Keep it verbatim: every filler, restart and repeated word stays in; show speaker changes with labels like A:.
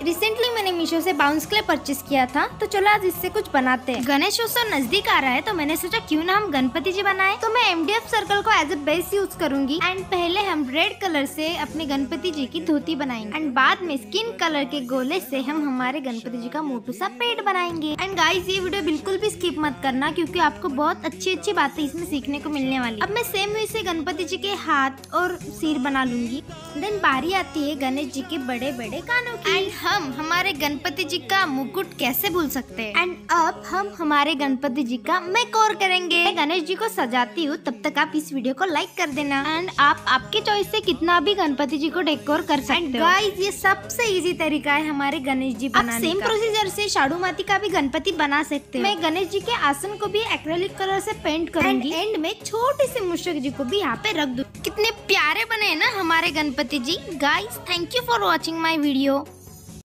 A: Recently मैंने मीशो से bounce clay purchase किया था, तो चलो आज इससे कुछ बनाते हैं। गणेश उत्सव नजदीक आ रहा है तो मैंने सोचा क्यों ना हम गणपति जी बनाएं। तो मैं एमडीएफ सर्कल को एज ए बेस यूज करूंगी एंड पहले हम रेड कलर से अपने गणपति जी की धोती बनाएंगे एंड बाद में स्किन कलर के गोले से हम हमारे गणपति जी का मोटू सा पेट बनाएंगे। एंड गाइस ये वीडियो बिल्कुल भी स्किप मत करना क्योंकि आपको बहुत अच्छी अच्छी बातें इसमें सीखने को मिलने वाली। अब मैं सेम वे से गणपति जी के हाथ और सिर बना लूंगी। देन बारी आती है गणेश जी के बड़े बड़े कानों की। एंड हम हमारे गणपति जी का मुकुट कैसे भूल सकते हैं। एंड अब हम हमारे गणपति जी का मेकओवर करेंगे। मैं गणेश जी को सजाती हूँ, तब तक आप इस वीडियो को लाइक कर देना। एंड आप आपके चॉइस से कितना भी गणपति जी को डेकोर कर सकते हो। गाइस ये सबसे इजी तरीका है हमारे गणेश जी बनाने का। सेम प्रोसीजर से शाडू माती का भी गणपति बना सकते हो। मैं गणेश जी के आसन को भी एक्रेलिक कलर से पेंट करूंगी। एंड में छोटे से मूषक जी को भी यहाँ पे रख दूँ। कितने प्यारे बने हैं ना हमारे Ganpati ji. Guys thank you for watching my video.